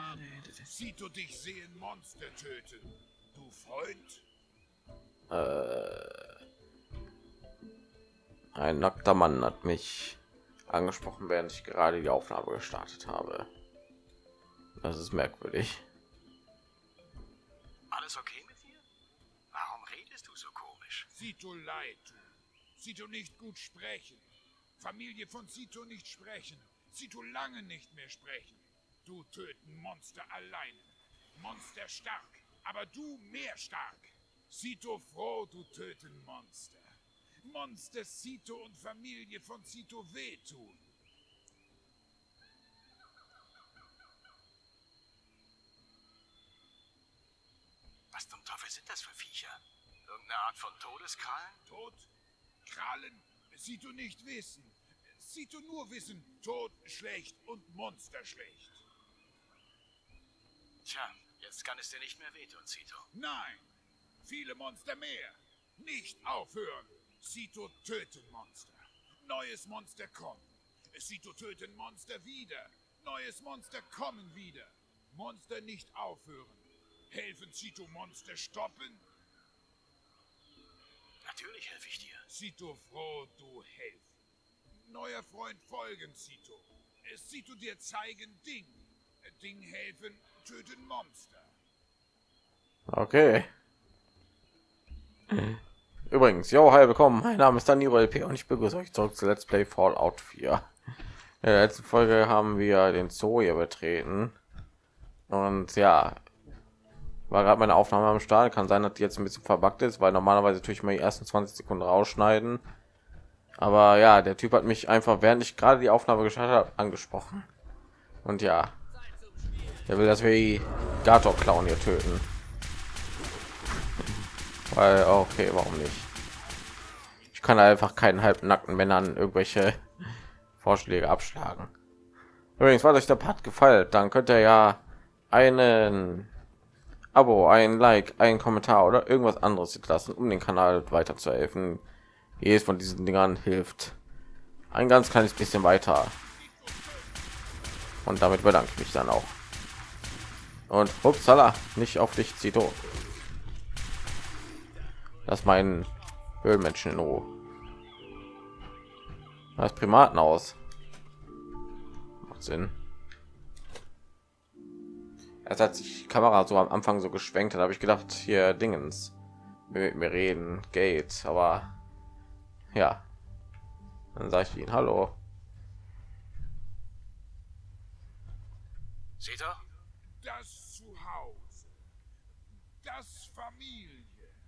Sito dich sehen Monster töten. Du Freund? Ein nackter Mann hat mich angesprochen, während ich gerade die Aufnahme gestartet habe. Das ist merkwürdig. Alles okay mit dir? Warum redest du so komisch? Sito leid tun. Sito nicht gut sprechen. Familie von Sito nicht sprechen. Sito lange nicht mehr sprechen. Du töten Monster alleine. Monster stark, aber du mehr stark. Sito froh, du töten Monster. Monster Sito und Familie von Sito wehtun. Was zum Teufel sind das für Viecher? Irgendeine Art von Todeskrallen? Tod? Krallen? Sito nicht wissen. Sito nur wissen, Tod schlecht und Monster schlecht. Tja, jetzt kann es dir nicht mehr wehtun, Sito. Nein, viele Monster mehr. Nicht aufhören. Sito töten Monster. Neues Monster kommen. Sito töten Monster wieder. Neues Monster kommen wieder. Monster nicht aufhören. Helfen Sito Monster stoppen? Natürlich helfe ich dir. Sito froh, du helfen. Neuer Freund folgen Sito. Sito dir zeigen Ding. Ding helfen, töten Monster. Okay. Übrigens, jo, hi, willkommen. Mein Name ist Danilo LP und ich begrüße euch zurück zu Let's Play Fallout 4. In der letzten Folge haben wir den Zoo hier betreten. Und ja, war gerade meine Aufnahme am Start. Kann sein, dass die jetzt ein bisschen verbuggt ist, weil normalerweise tue ich mir die ersten 20 Sekunden rausschneiden. Aber ja, der Typ hat mich einfach, während ich gerade die Aufnahme gestartet habe, angesprochen. Und ja, er will, dass wir die Gator-Clown hier töten. Weil, okay, warum nicht? Ich kann einfach keinen halbnackten Männern irgendwelche Vorschläge abschlagen. Übrigens, falls euch der Part gefällt, dann könnt ihr ja einen Abo, ein Like, einen Kommentar oder irgendwas anderes lassen, um den Kanal weiter zu helfen. Jedes von diesen Dingern hilft ein ganz kleines bisschen weiter. Und damit bedanke ich mich dann auch. Und upsala, nicht auf dich, Zito. Lass meinen Höhlenmenschen in Ruhe. Das Primaten aus. Macht Sinn. Erst hat sich die Kamera so am Anfang so geschwenkt, dann habe ich gedacht, hier Dingens mit mir reden geht, aber ja, dann sage ich ihn hallo. Sito? Das Zuhause. Das Familie.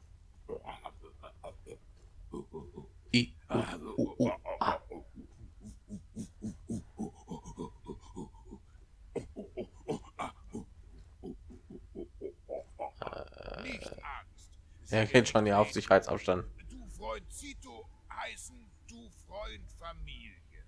Nicht Angst. Er kennt schon die Aufsichtsamstand. Du Freund Sito heißen du Freund Familie.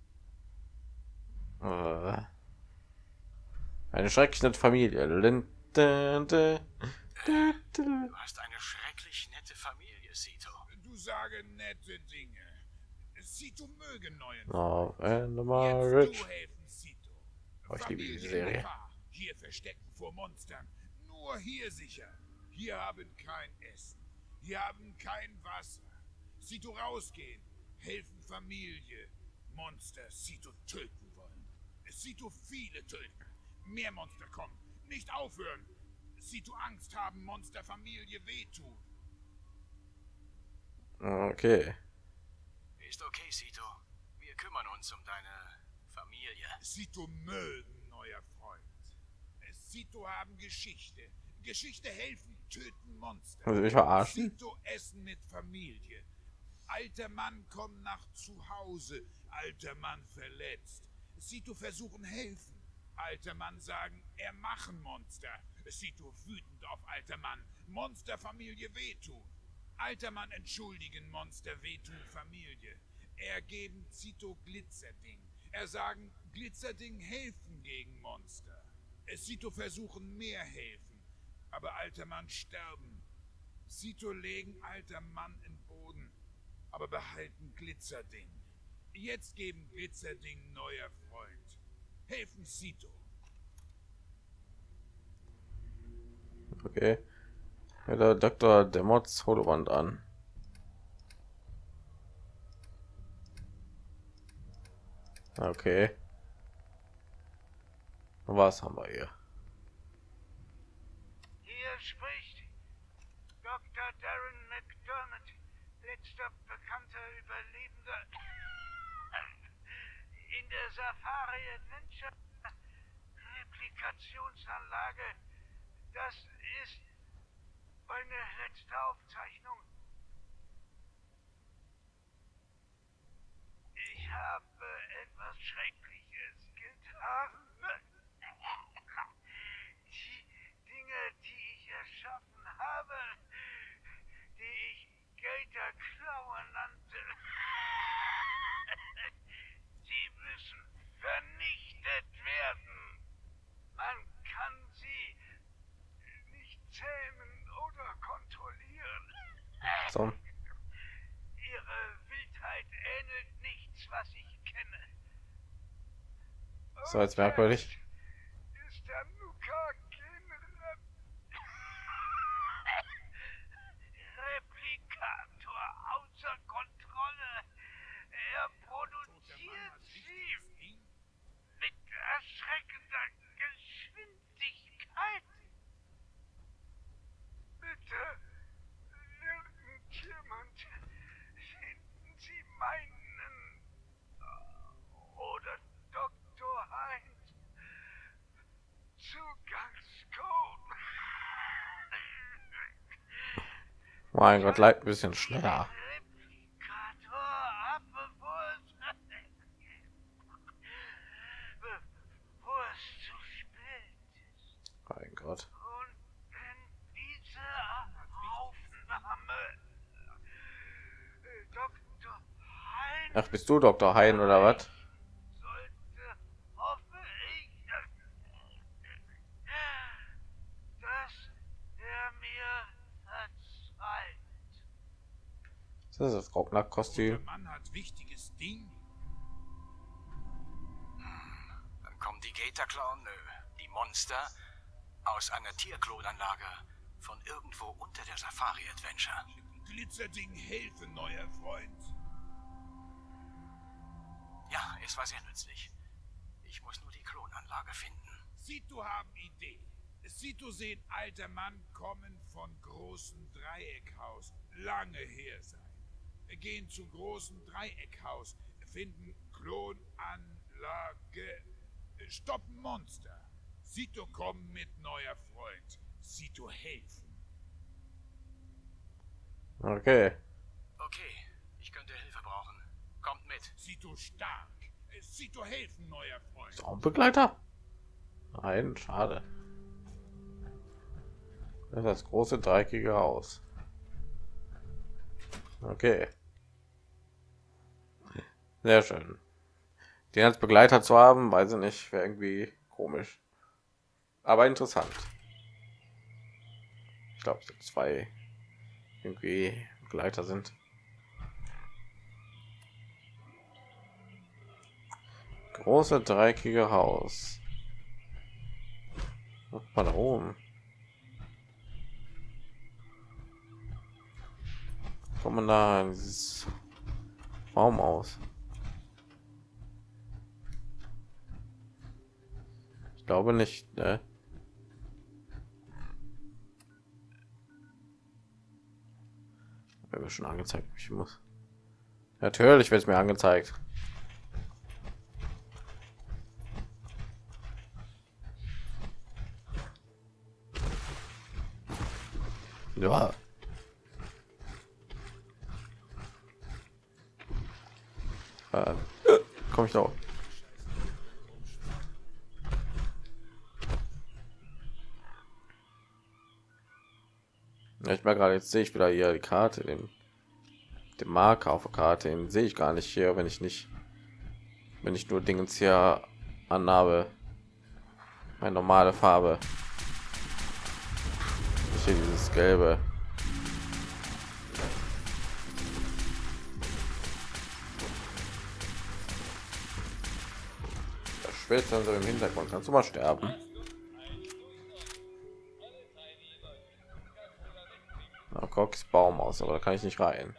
Eine schreckliche Familie. Du hast eine schrecklich nette Familie, Sito. Du sage nette Dinge. Sito mögen neuen Oh, Freund. Rich. Jetzt du helfen Sito. Oh, ich liebe diese Familie in Serie. Gefahr. Hier verstecken vor Monstern. Nur hier sicher. Hier haben kein Essen. Hier haben kein Wasser. Sito rausgehen. Helfen Familie. Monster Sito töten wollen. Sito viele töten. Mehr Monster kommen. Nicht aufhören. Sito Angst haben, Monster Familie wehtun. Okay. Ist okay, Sito. Wir kümmern uns um deine Familie. Sito mögen, neuer Freund. Sito haben Geschichte. Geschichte helfen, töten Monster. Muss ich mich verarschen? Sito essen mit Familie. Alter Mann kommt nach zu Hause. Alter Mann verletzt. Sito versuchen helfen. Alter Mann sagen, er machen Monster. Sito wütend auf alter Mann. Monsterfamilie wehtun. Alter Mann entschuldigen, Monster wehtun Familie. Er geben Sito Glitzerding. Er sagen, Glitzerding helfen gegen Monster. Sito versuchen mehr helfen. Aber alter Mann sterben. Sito legen alter Mann in Boden. Aber behalten Glitzerding. Jetzt geben Glitzerding neuer Freund. Helfen Sito. Okay. Ja, der Dr. Demots Holoband an. Okay. Was haben wir hier? Hier spricht Dr. Darren McDermott, letzter bekannter Überlebender in der Safari Adventure Replikationsanlage. Das ist meine letzte Aufzeichnung. Ich habe etwas Schreckliches getan. Die Dinge, die ich erschaffen habe, die ich Gator-Klaue nannte, sie müssen vernichtet werden. Man kann sie nicht zähmen oder kontrollieren. So. Ihre Wildheit ähnelt nichts, was ich kenne. So, jetzt merkwürdig. Ist der Replikator außer Kontrolle. Er produziert sie mit erschreckender Geschwindigkeit. Bitte, irgendjemand, finden Sie meinen oder Dr. Heinz Zugangscode. Mein Gott, leid ein bisschen schneller. Replikator abgewurzt. Bevor es zu spät ist. Mein Gott. Und wenn diese Aufnahme Dr. Heinz Ach, bist du Dr. Hein oder was? sollte, hoffe ich, dass er mir verzeiht. Das ist das Der Rocknack-Kostüm. Mann hat wichtiges Ding. Dann kommen die Gator-Klauen, die Monster, aus einer Tierklonanlage von irgendwo unter der Safari Adventure. Glitzerding helfen, neuer Freund. Ja, es war sehr nützlich. Ich muss nur die Klonanlage finden. Sito haben Idee. Sito sehen alter Mann kommen von großen Dreieckhaus. Lange her sein. Gehen zu großen Dreieckhaus. Finden Klonanlage. Stoppen Monster. Sito kommen mit neuer Freund. Sito helfen. Okay. Okay, ich könnte Hilfe brauchen. Kommt mit. Sito stark. Sito helfen, neuer Freund. Saumbegleiter? Nein, schade. Das ist das große dreieckige Haus. Okay. Sehr schön. Den als Begleiter zu haben, weiß ich nicht, wäre irgendwie komisch. Aber interessant. Ich glaube, es zwei irgendwie Begleiter sind. Große dreieckige Haus. Mal da oben. Kommen da in dieses Raum aus. Ich glaube nicht, ne? Wird mir schon angezeigt, wie ich muss. Natürlich wird es mir angezeigt. Ja. Komm ich da. Ja, ich merke gerade, jetzt sehe ich wieder hier die Karte, den Marker auf der Karte, den sehe ich gar nicht hier, wenn ich nur Dingens hier anhabe. Meine normale Farbe. Ich sehe dieses gelbe. Das schwelt dann so im Hintergrund. Kannst du mal sterben? Cox Baum aus, aber da kann ich nicht rein.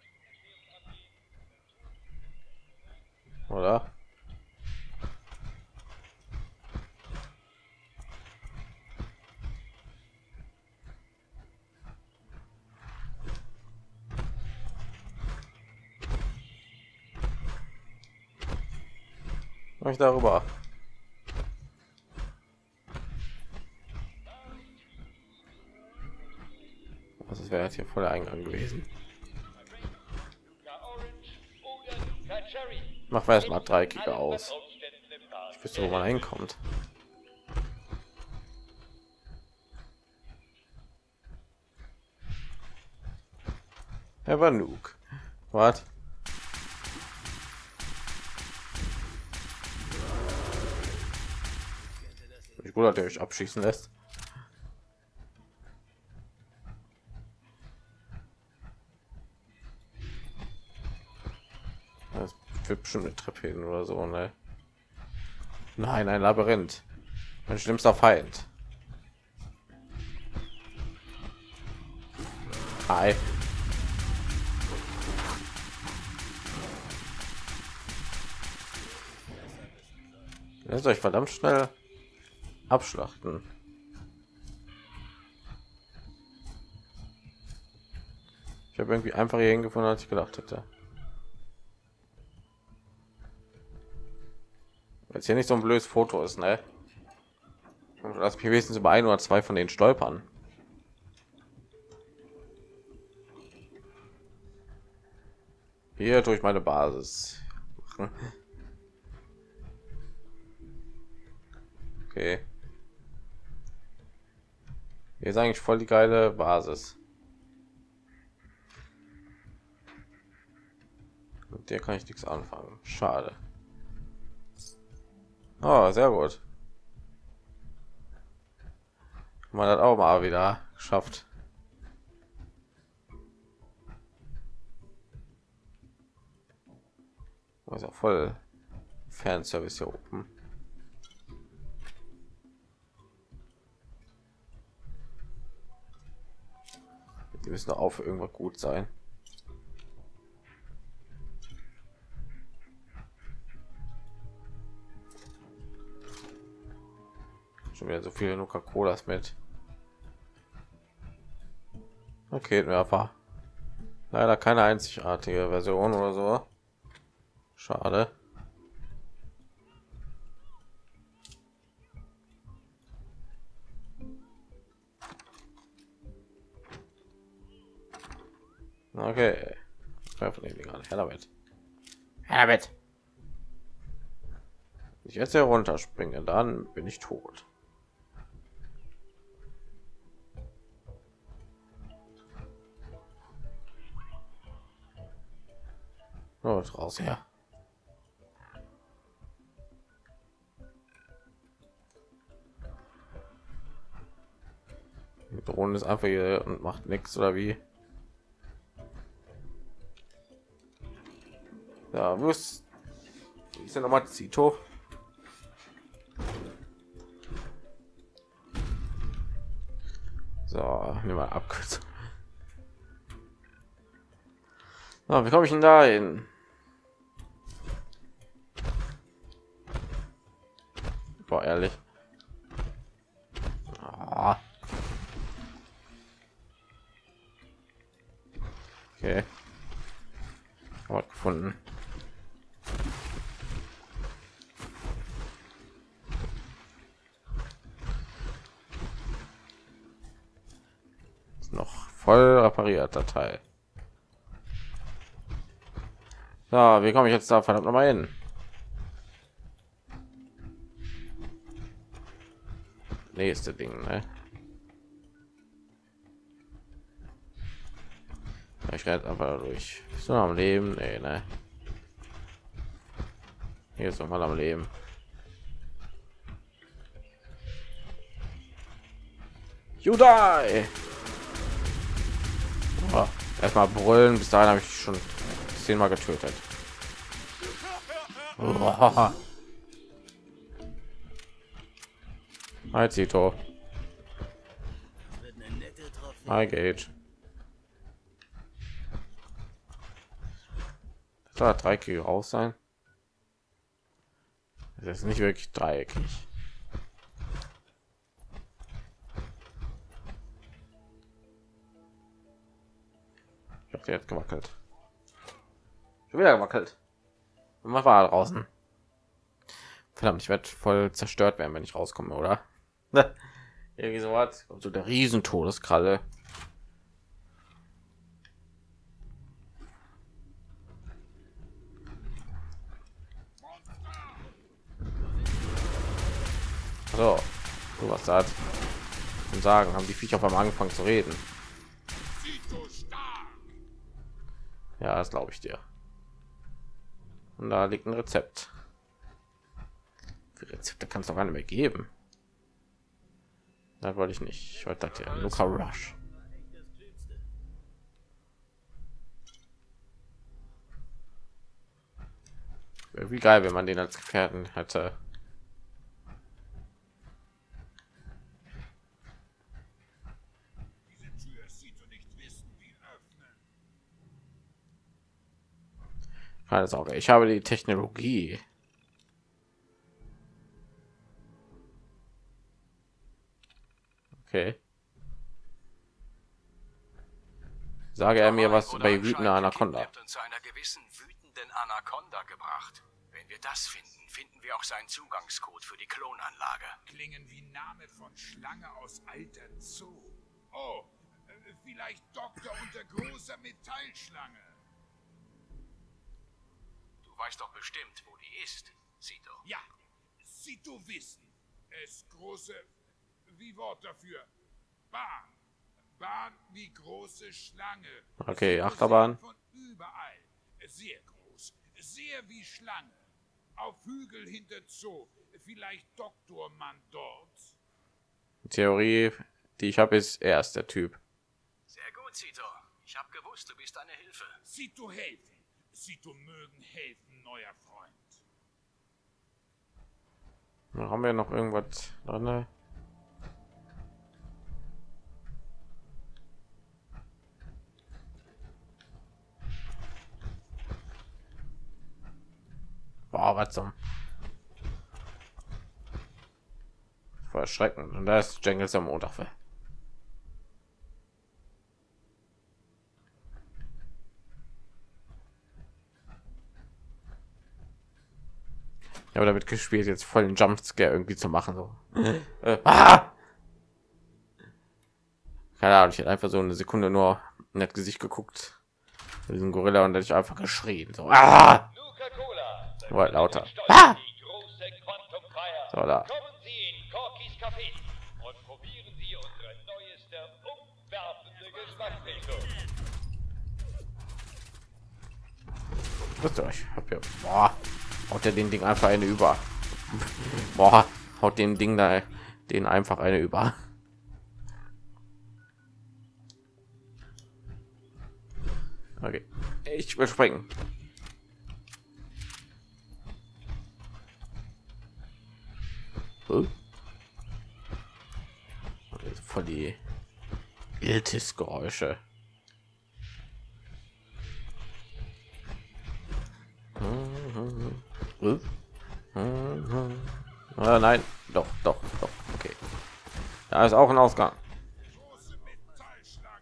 Oder? Mach ich darüber. Das wäre jetzt hier voll der Eingang gewesen. Mach wir erstmal Dreieckige aus. Ich wüsste, wo man hinkommt. Er war Nuke. Was? Ich gut, dass er euch abschießen lässt. Das wird bestimmt eine Treppe hin oder so, ne? Nein, ein Labyrinth. Mein schlimmster Feind. Hi. Lasst euch verdammt schnell abschlachten. Ich habe irgendwie einfach hier hingefunden, als ich gedacht hätte. Jetzt hier nicht so ein blödes Foto ist, ne? Lass mich wenigstens über ein oder zwei von den stolpern. Hier durch meine Basis machen. Okay. Hier ist eigentlich voll die geile Basis. Mit der kann ich nichts anfangen. Schade. Oh, sehr gut. Man hat auch mal wieder geschafft. Ist ja voll Fanservice hier oben. Die müssen auch für irgendwas gut sein. Schon wieder so viele Coca-Colas mit. Raketenwerfer. Leider keine einzigartige Version oder so. Schade. Okay. Von den Dingern. Her damit. Her damit. Ich jetzt hier runterspringe, dann bin ich tot. Oh, raus her. Die Drohne ist einfach hier und macht nichts oder wie? Ja, wo ist denn nochmal Zito? So, nehmen wir Abkürzung. Na, wie komme ich denn da hin? Boah, ehrlich. Ah. Okay. Ort gefunden. Ist noch voll reparierter Teil. Ja, wie komme ich jetzt da verdammt noch mal hin? Nächste Ding, ne? Ich werde einfach durch. Bist du noch am Leben? Nee, ne? Hier ist noch mal am Leben. You die! Oh, erstmal brüllen. Bis dahin habe ich schon 10-mal getötet. Oh. Hi Zito. Hi Gage. Da dreieckig raus sein. Das ist nicht wirklich dreieckig. Ich habe jetzt gewackelt. Schon wieder gewackelt. Und was war da draußen? Verdammt, ich werde voll zerstört werden, wenn ich rauskomme, oder? Irgendwie so was. So der riesen Todeskralle. So, du was sagt und sagen, haben die Viecher auf einmal angefangen zu reden. Ja, das glaube ich dir. Und da liegt ein Rezept. Für Rezepte kannst du gar nicht mehr geben. Das wollte ich nicht. Ich wollte das ja. Luca Rush. Wie geil, wenn man den als Gefährten hätte. Keine Sorge, ich habe die Technologie. Okay. Sage er mir was bei wütender Anaconda. Zu einer gewissen wütenden Anaconda gebracht. Wenn wir das finden, finden wir auch seinen Zugangscode für die Klonanlage. Klingen wie Name von Schlange aus alter Zoo. Oh, vielleicht Doktor unter großer Metallschlange. Du weißt doch bestimmt, wo die ist, Sito. Ja, Sito wissen. Es große, wie Wort dafür, Bahn. Bahn wie große Schlange. Okay, Achterbahn. Von überall. Sehr groß. Sehr wie Schlange. Auf Hügel hinter Zoo. Vielleicht Doktormann dort. Die Theorie, die ich habe, ist er ist der Typ. Sehr gut, Sito. Ich habe gewusst, du bist eine Hilfe. Sito helfen. Sito mögen helfen, neuer Freund. Da haben wir noch irgendwas drin. Boah, was zum voll erschreckend. Und da ist Jengels am Montag. Aber damit gespielt, jetzt voll den Jumpscare irgendwie zu machen. So. Keine Ahnung, ich hätte einfach so eine Sekunde nur in das Gesicht geguckt. Diesen Gorilla und dann ich einfach geschrien. So. Lauter. So, da. Kommen Sie in Corkys Café und probieren Sie unsere neueste umwerfende Geschmacksrichtung. Wisst ihr euch? Hab ja, boah, haut der den Ding einfach eine über. Boah, haut dem Ding da den einfach eine über. Okay, ich will springen. Voll die Iltis-Geräusche. Nein, doch, okay. Da ist auch ein Ausgang. Große Metallschlange.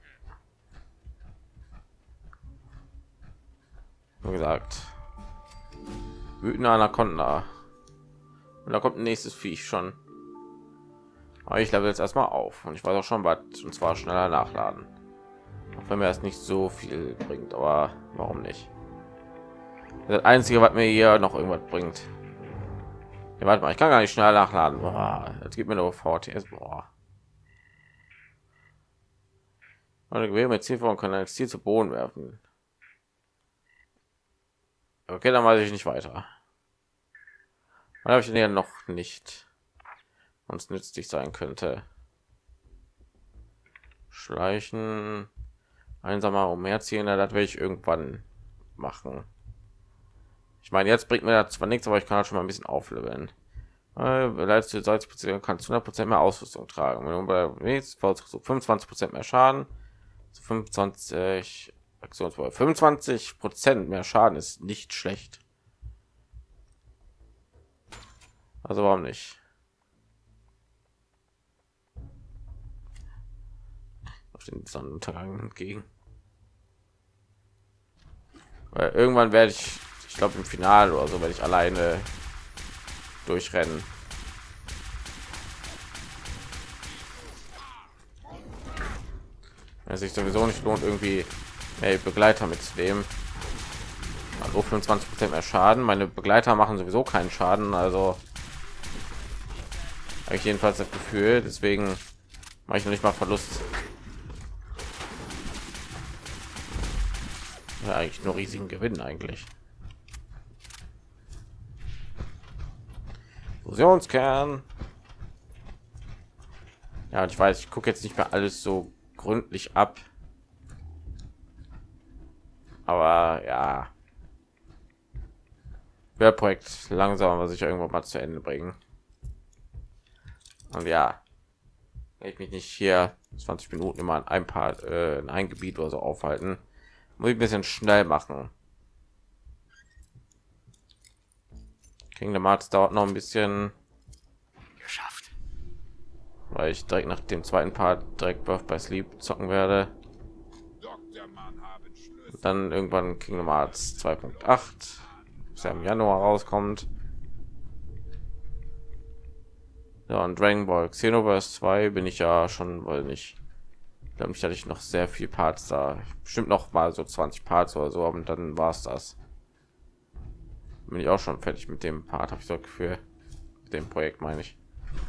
Wie gesagt, wütende Anaconda. Und da kommt ein nächstes Viech schon. Aber ich level jetzt erstmal auf und ich weiß auch schon was, und zwar schneller nachladen. Auch wenn mir das nicht so viel bringt, aber warum nicht? Das einzige, was mir hier noch irgendwas bringt. Ja, warte mal, ich kann gar nicht schnell nachladen. Boah, das gibt mir nur VTS. Boah. Eine Gewehr mit Zielform kann ein Ziel zu Boden werfen. Okay, dann weiß ich nicht weiter. Dann habe ich den ja noch nicht. Uns nützlich sein könnte. Schleichen, einsamer um mehr zielen, das werde ich irgendwann machen. Ich meine, jetzt bringt mir das zwar nichts, aber ich kann halt schon mal ein bisschen aufleveln. Beleidigst du Salzprozent, kannst 100% mehr Ausrüstung tragen. Wenn du bei so 25% mehr Schaden, zu 25 Aktionspower 25% mehr Schaden ist nicht schlecht. Also warum nicht? Auf den Sonnenuntergang entgegen. Weil irgendwann werde ich glaube im Finale oder so, werde ich alleine durchrennen. Es sich sowieso nicht lohnt, irgendwie Begleiter mitzunehmen. Also 25% mehr Schaden. Meine Begleiter machen sowieso keinen Schaden, also habe ich jedenfalls das Gefühl. Deswegen mache ich noch nicht mal Verlust. Ja, eigentlich nur riesigen Gewinn eigentlich. Fusionskern. Ja, und ich weiß, ich gucke jetzt nicht mehr alles so gründlich ab. Aber ja, Projekt langsam, was ich irgendwann mal zu Ende bringen. Und ja, wenn ich mich nicht hier 20 Minuten immer an ein Part in ein Gebiet oder so aufhalten, muss ich ein bisschen schnell machen. Kingdom Hearts dauert noch ein bisschen, Geschafft. weil ich direkt nach dem zweiten Part direkt Birth by Sleep zocken werde. Dr. Mann haben Schlüssel. Dann irgendwann Kingdom Hearts 2.8, das ja im Januar rauskommt. Ja, und Dragon Ball Xenoverse 2 bin ich ja schon, weil nicht. Ich glaube nicht, hatte ich noch sehr viel Parts da. Bestimmt noch mal so 20 Parts oder so, und dann war es das. Bin ich auch schon fertig mit dem Part, habe ich so ein Gefühl. Mit dem Projekt meine ich.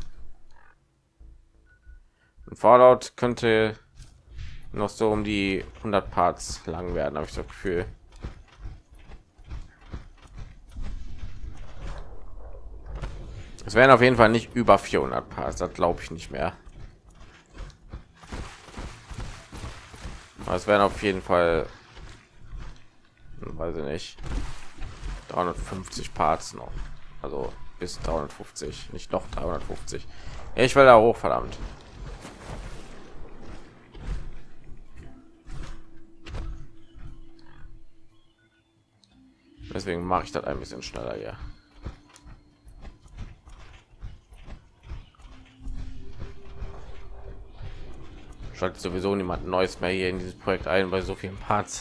Und Fallout könnte noch so um die 100 Parts lang werden, habe ich so ein Gefühl. Es werden auf jeden Fall nicht über 400 Parts, das glaube ich nicht mehr. Aber es werden auf jeden Fall, weiß ich nicht, 350 Parts noch. Also bis 350, nicht noch 350. Ich will da hoch, verdammt. Deswegen mache ich das ein bisschen schneller hier. Schaltet sowieso niemand Neues mehr hier in dieses Projekt ein bei so vielen Parts.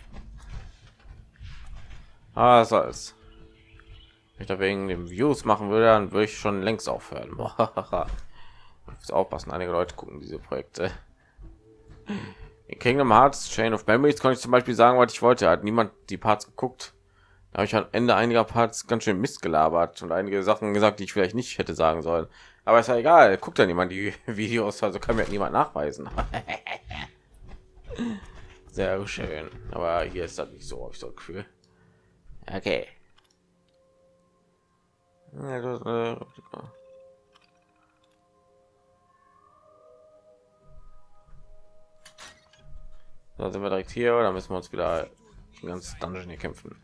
Ah, soll's. Wenn ich da wegen dem Views machen würde, dann würde ich schon längst aufhören. Ich muss aufpassen, einige Leute gucken diese Projekte. In Kingdom Hearts Chain of Memories konnte ich zum Beispiel sagen, was ich wollte. Hat niemand die Parts geguckt. Da habe ich am Ende einiger Parts ganz schön Mist gelabert und einige Sachen gesagt, die ich vielleicht nicht hätte sagen sollen. Aber ist ja egal, guckt ja niemand die Videos, also kann mir niemand nachweisen. Sehr schön, aber hier ist das nicht so, habe ich so ein Gefühl. Okay. Da sind wir direkt hier, oder müssen wir uns wieder den ganzen Dungeon hier kämpfen.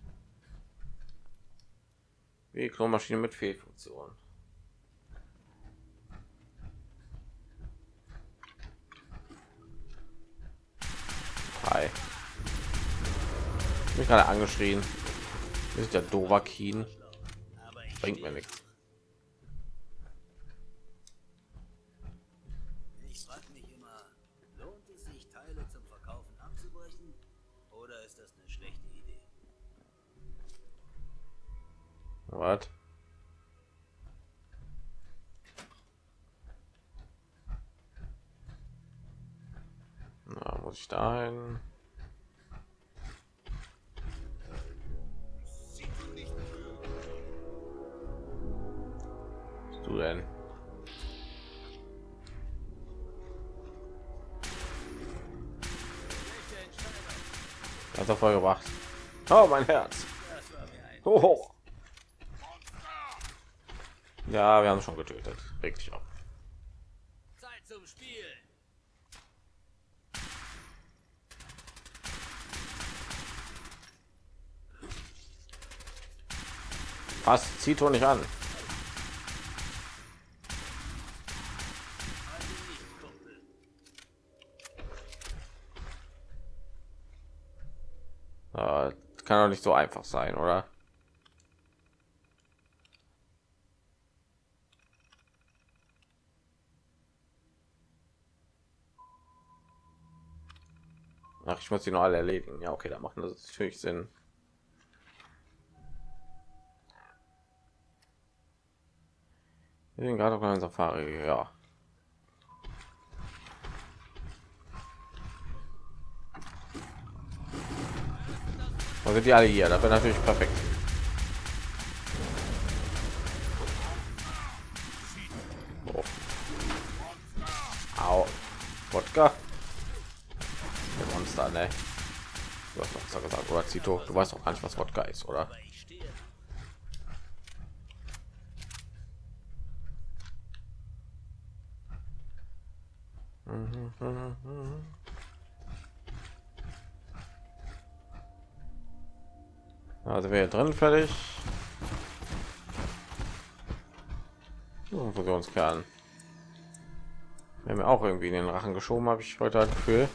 Wie Klomaschine mit Fehlfunktion. Hi. Ich bin gerade angeschrien. Das ist der Dovakin. Bringt mir nichts. Ich frage mich immer, lohnt es sich, Teile zum Verkaufen abzubrechen? Oder ist das eine schlechte Idee? Was? Na, muss ich da hin? Was du denn? Hat er voll gebracht. Oh, mein Herz. Oh. Ja, wir haben schon getötet. Reg dich auf. Zeit zum Spiel! Was? Zieht doch nicht an. Kann doch nicht so einfach sein, oder? Ach, ich muss die noch alle erledigen. Ja, okay, da macht das natürlich Sinn. Wir sind gerade auf einer Safari, ja. Und sind die alle hier? Das wäre natürlich perfekt. Oh. Au. Wodka. Der Monster, ne? Du hast doch gesagt, oder Zito, du weißt auch gar nicht, was Wodka ist, oder? Aber ich stehe. Also wir drin fertig. Fusionskern. Wir haben auch irgendwie in den Rachen geschoben, habe ich heute das Gefühl.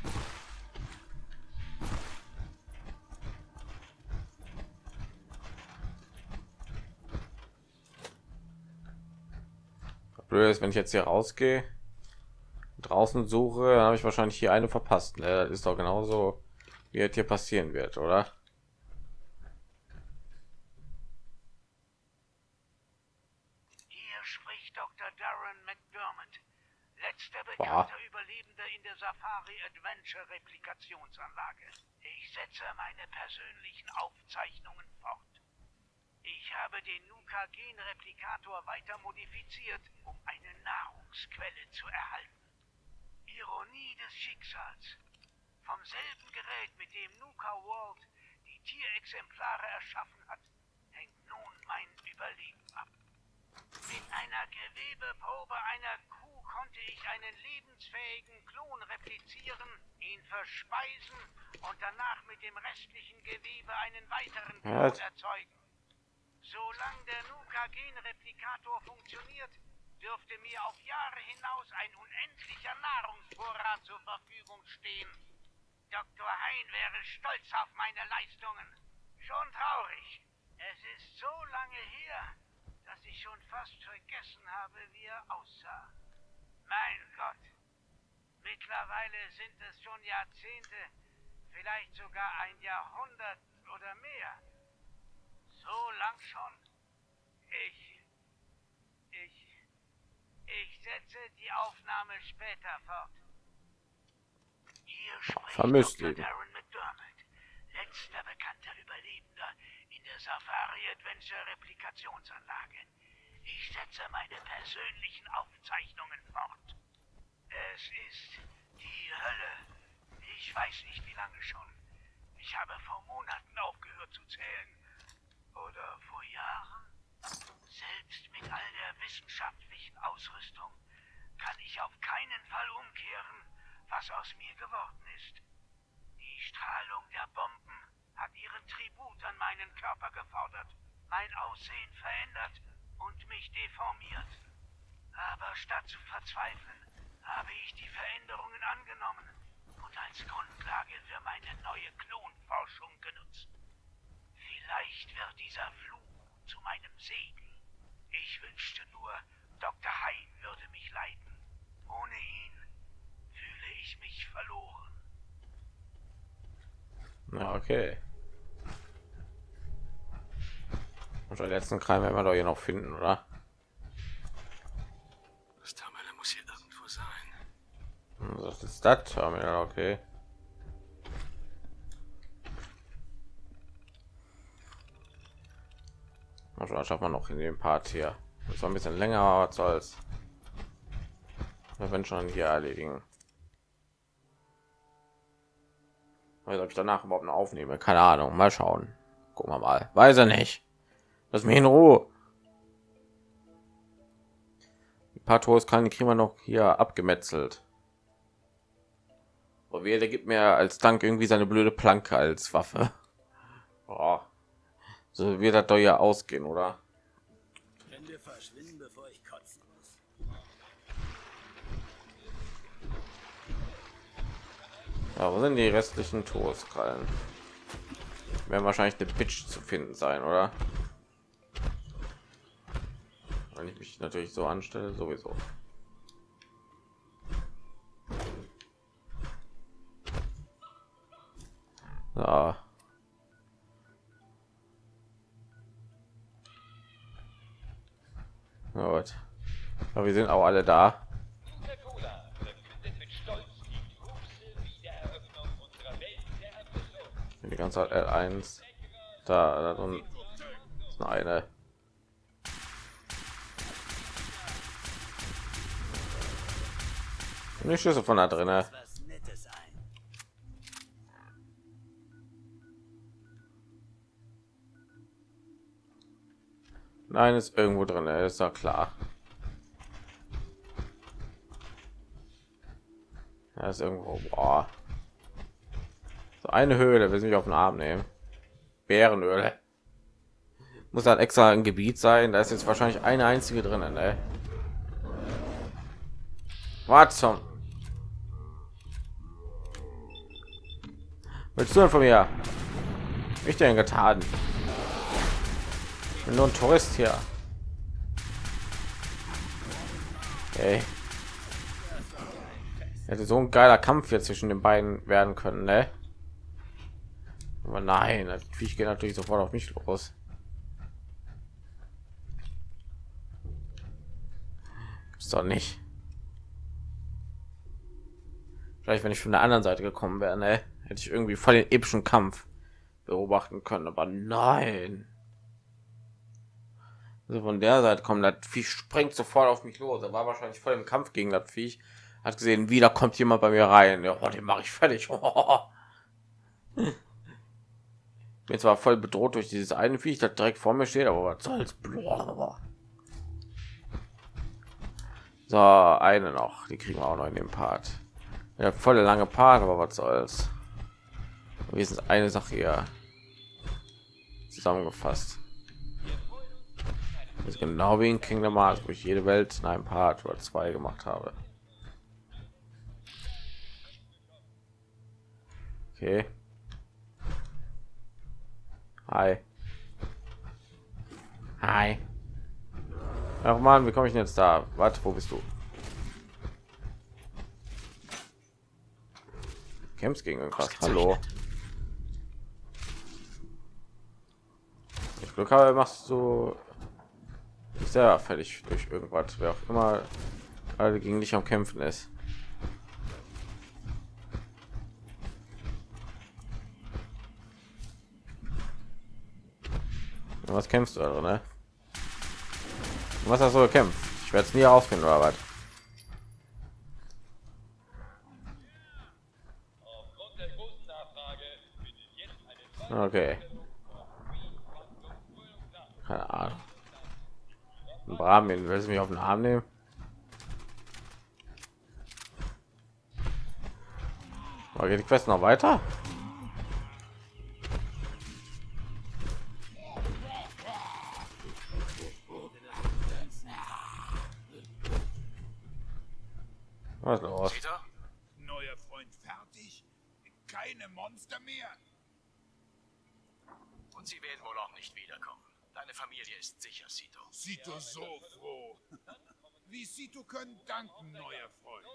Blöd ist, wenn ich jetzt hier rausgehe, draußen suche, dann habe ich wahrscheinlich hier eine verpasst. Ne? Das ist doch genauso, wie es hier passieren wird, oder? Hier spricht Dr. Darren McDermott, letzter Boah. bekannter Überlebender in der Safari Adventure Replikationsanlage. Ich setze meine persönlichen Aufzeichnungen fort. Ich habe den Nuka-Gen-Replikator weiter modifiziert, um eine Nahrungsquelle zu erhalten. Ironie des Schicksals. Vom selben Gerät, mit dem Nuka World die Tierexemplare erschaffen hat, hängt nun mein Überleben ab. Mit einer Gewebeprobe einer Kuh konnte ich einen lebensfähigen Klon replizieren, ihn verspeisen und danach mit dem restlichen Gewebe einen weiteren Klon Was? erzeugen. Solange der Nuka-Gen-Replikator funktioniert, dürfte mir auf Jahre hinaus ein unendlicher Nahrungsvorrat zur Verfügung stehen. Dr. Hein wäre stolz auf meine Leistungen. Schon traurig. Es ist so lange her, dass ich schon fast vergessen habe, wie er aussah. Mein Gott. Mittlerweile sind es schon Jahrzehnte, vielleicht sogar ein Jahrhundert oder mehr. So lang schon. Ich setze die Aufnahme später fort. Hier spricht Vermisst Dr. ihn. Darren McDermott, letzter bekannter Überlebender in der Safari Adventure Replikationsanlage. Ich setze meine persönlichen Aufzeichnungen fort. Es ist die Hölle. Ich weiß nicht, wie lange schon. Ich habe vor Monaten aufgehört zu zählen. Oder vor Jahren? Selbst mit all der wissenschaftlichen Ausrüstung kann ich auf keinen Fall umkehren, was aus mir geworden ist. Die Strahlung der Bomben hat ihren Tribut an meinen Körper gefordert, mein Aussehen verändert und mich deformiert. Aber statt zu verzweifeln, habe ich die Veränderungen angenommen und als Grundlage für meine neue Klonforschung genutzt. Vielleicht wird dieser Fluch zu meinem Segen. Ich wünschte nur, Dr. Hein würde mich leiten. Ohne ihn fühle ich mich verloren. Na, okay. Und den letzten Kreis werden wir doch hier noch finden, oder? Das Terminal muss hier irgendwo sein. Das ist das Terminal, okay. Also, das schafft man noch in dem Part hier. Das war ein bisschen länger, aber was soll's. Wir werden schon hier erledigen. Weiß, ob ich danach überhaupt noch aufnehme, keine Ahnung, mal schauen. Gucken wir mal, weiß er nicht. Lass mich in Ruhe. Ein paar Tores kann kriegen wir noch hier abgemetzelt. Aber wer, der gibt mir als Dank irgendwie seine blöde Planke als Waffe. Oh. So wird das doch ja ausgehen, oder? Können wir verschwinden, bevor ich kotzen muss? Ja, wo sind die restlichen Toreskrallen? werden wahrscheinlich eine Bitch zu finden sein, oder? Wenn ich mich natürlich so anstelle, sowieso. Ja. Gut. Aber wir sind auch alle da. Coca-Cola verkündet mit Stolz die große Wiedereröffnung unserer Welt der Erfrischung. Die ganze Zeit L1. Da drin ist noch eine. Und die Schüsse von da drin. Was Nettes ein. Nein, ist irgendwo drin, ist ja klar. Ja, ist irgendwo. Boah. So eine Höhle, will sie mich auf den Arm nehmen. Bärenhöhle. Muss halt extra ein Gebiet sein. Da ist jetzt wahrscheinlich eine einzige drin, ne? Was zum? Willst du denn von mir? Ich denn getan? Ich bin nur ein Tourist hier. Ey. Hätte so ein geiler Kampf hier zwischen den beiden werden können, ne? Aber nein, das Viech geht natürlich sofort auf mich los. Gibt's doch nicht. Vielleicht, wenn ich von der anderen Seite gekommen wäre, ne? Hätte ich irgendwie voll den epischen Kampf beobachten können, aber nein. Also von der Seite kommen, das Viech springt sofort auf mich los. Er war wahrscheinlich voll im Kampf gegen das Viech. Hat gesehen, wieder kommt jemand bei mir rein. Ja, oh, den mache ich fertig. Bin zwar voll bedroht durch dieses eine Viech, das direkt vor mir steht, aber was soll's. So, eine noch. Die kriegen wir auch noch in dem Part. Ja, volle lange Part, aber was soll's. Wir sind eine Sache hier zusammengefasst. Das ist genau wie in Kingdom Hearts, wo ich jede Welt in einem Part oder zwei gemacht habe. Okay. Hi. Hi. Ach man, wie komme ich denn jetzt da? Warte, wo bist du? Kämpfst gegen irgendwas. Hallo. Ich Glück habe, machst du sehr fertig durch irgendwas, wer auch immer alle gegen dich am Kämpfen ist. Was kämpfst du da, ne? Was hast du gekämpft? Ich werde es nie herausfinden, oder was? Aufgrund der großen Nachfrage findet jetzt eine Okay. Keine Ahnung. Brahmin, willst du mich auf den Arm nehmen? Aber geht die Quest noch weiter? Was ist los? Peter? Neuer Freund fertig? Keine Monster mehr? Und sie werden wohl auch nicht wiederkommen. Deine Familie ist sicher, Sito. Sito so froh. Wie Sito können danken, neuer Freund.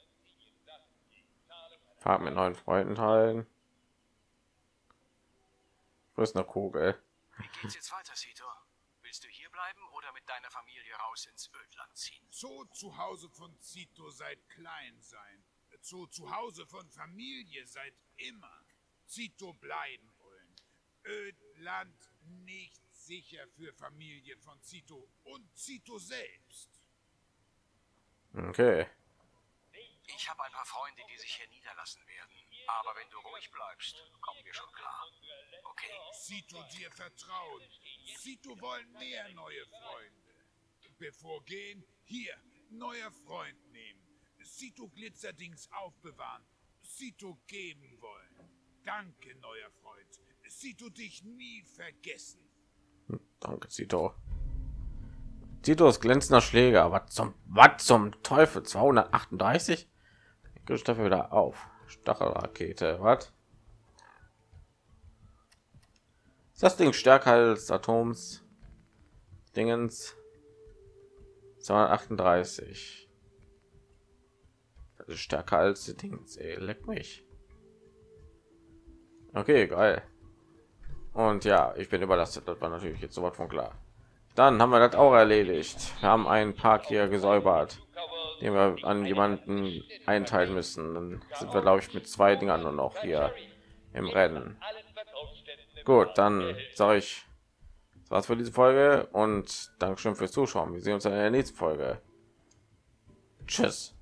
Fahrt mit neuen Freunden teilen. Wo ist eine Kugel? Wie geht's jetzt weiter, Sito? Willst du hier bleiben oder mit deiner Familie raus ins Ödland ziehen? Zoo zu Hause von Zito seit klein sein. Zoo zu Hause von Familie seit immer. Zito bleiben wollen. Ödland nicht sicher für Familie von Zito und Zito selbst. Okay. Ich habe ein paar Freunde, die sich hier niederlassen werden. Aber wenn du ruhig bleibst, kommen wir schon klar. Okay? Zito dir vertrauen. Zito wollen mehr neue Freunde. Bevor gehen, hier, neuer Freund nehmen. Zito Glitzerdings aufbewahren. Zito geben wollen. Danke, neuer Freund. Zito dich nie vergessen. Danke, Zito. Zitos glänzender Schläger. Was zum Teufel? 238? Ich dafür wieder auf. Stachelrakete. Was? Ist das Ding stärker als Atoms Dingens? 238. Das ist stärker als die Dings. Ey, leck mich. Okay, geil. Und ja, ich bin überlastet. Das war natürlich jetzt sowas von klar. Dann haben wir das auch erledigt. Wir haben einen Park hier gesäubert, den wir an jemanden einteilen müssen. Dann sind wir, glaube ich, mit 2 Dingern nur noch hier im Rennen. Gut, dann sage ich, das war's für diese Folge und Dankeschön fürs Zuschauen. Wir sehen uns in der nächsten Folge. Tschüss.